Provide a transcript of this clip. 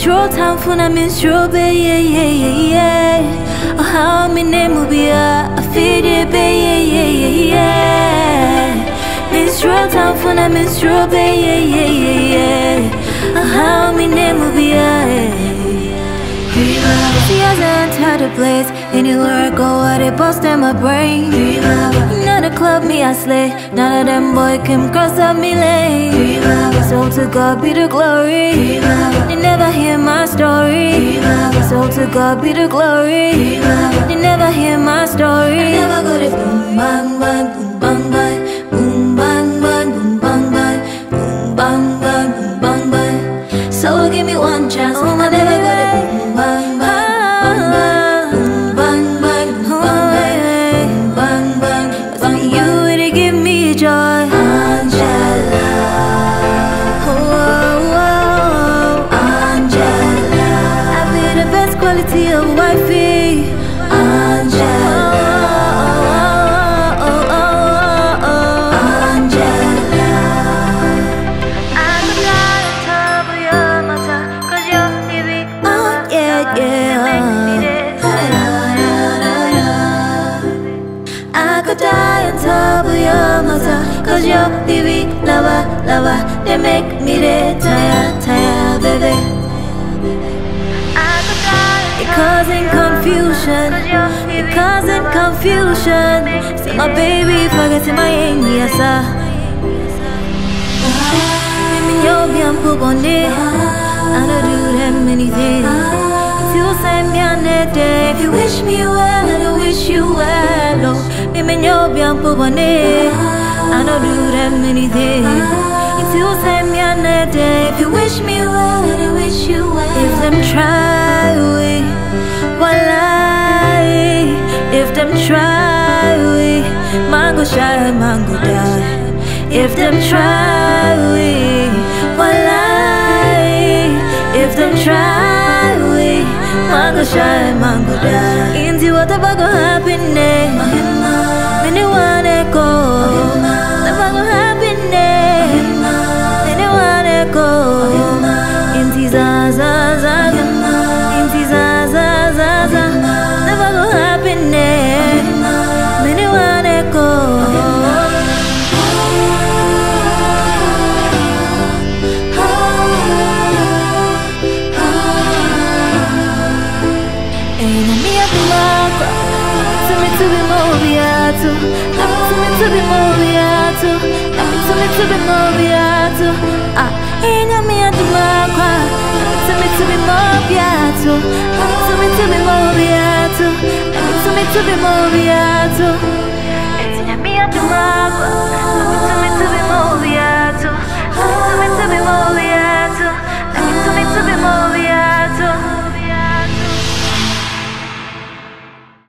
Minstrel time for na minstrel be yeah. Oh how me name will be I feed it be yeah. Minstrel time for na minstrel be yeah. Oh how me name will be See as I enter the place, anywhere I go, they bust in my brain. None of club me I slay, none of them boy can cross up me lane. So to God be the glory. They never hear my story. So to God be the glory. They never hear my story. I never go to boom bang bang, boom bang bang, boom bang bang, boom bang bang, boom bang bang, boom bang bang. So give me one chance, I never go to boom bang bang. Of wifey, Angela, Angela. I could lie on top of your matter, 'cause you're living. Oh yeah, yeah. I could die on top of your matter, 'cause you're living, lover, lover. They make me tired, tired, baby. Causing confusion, you're causing confusion. Say my baby, forgetting my yes, you'll be on poop on it. I don't do that many things. If you send me on that day, if you wish me well, I don't wish you well. Oh, you'll be on poop on it. I don't do that many things. If you send me on that day, if you wish me well, I don't wish you well. If them try, if them try, mango shy, mango die. If them try, if them try, mango shy, mango die. Into whatever go happen, when you wanna go, whatever go happen, when you wanna go. Into zaza, zaza, into zaza, zaza. Never go happen, when you wanna go. Ain't me at the mark. To me to be mobiato. To me to be mobiato. To me to be mobiato. Ain't me at the mark. To me to be mobiato. To me to be mobiato. To me to be mobiato.